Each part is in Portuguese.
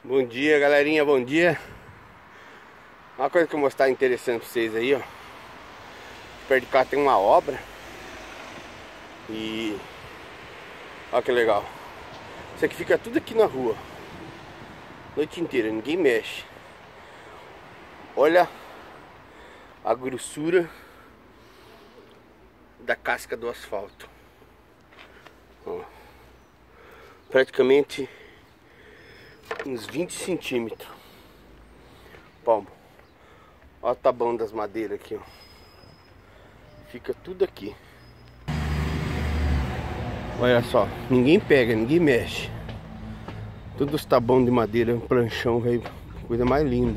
Bom dia, galerinha, bom dia. Uma coisa que eu vou mostrar interessante pra vocês aí, ó. Perto de cá tem uma obra. E olha que legal. Isso aqui fica tudo aqui na rua, noite inteira, ninguém mexe. Olha a grossura da casca do asfalto, ó. Praticamente uns 20 centímetros. Palmo. Olha o tabuão das madeiras aqui, ó. Fica tudo aqui. Olha só, ninguém pega, ninguém mexe. Todos os tabuão de madeira, um planchão, velho. Coisa mais linda.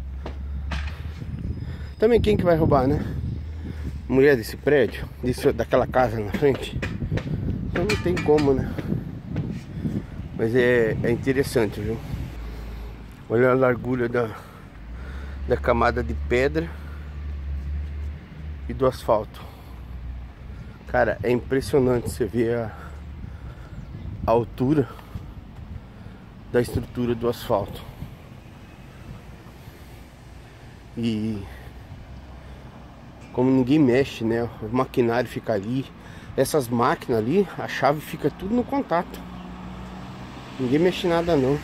Também quem que vai roubar, né? Mulher desse prédio, daquela casa na frente. Então não tem como, né? Mas é interessante, viu? Olha a largura da camada de pedra e do asfalto. Cara, é impressionante você ver a altura da estrutura do asfalto. E como ninguém mexe, né? O maquinário fica ali. Essas máquinas ali, a chave fica tudo no contato. Ninguém mexe nada não.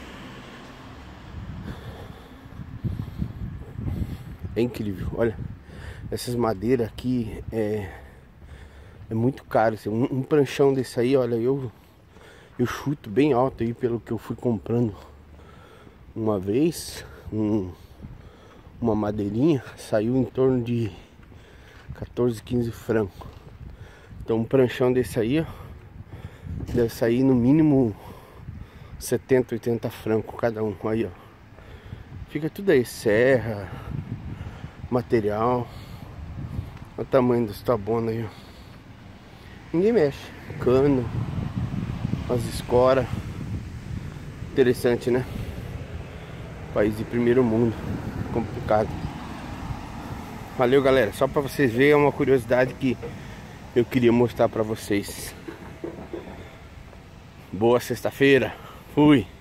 É incrível, olha. Essas madeiras aqui é muito caro. Um pranchão desse aí, olha, eu chuto bem alto aí pelo que eu fui comprando uma vez. Uma madeirinha saiu em torno de 14, 15 francos. Então um pranchão desse aí, ó, deve sair no mínimo 70, 80 francos cada um. Aí, ó. Fica tudo aí, serra, material. Olha o tamanho dos tabonas aí, ó. Ninguém mexe. Cano, as escoras. Interessante, né? País de primeiro mundo. Complicado. Valeu, galera. Só pra vocês verem, é uma curiosidade que eu queria mostrar pra vocês. Boa sexta-feira. Fui.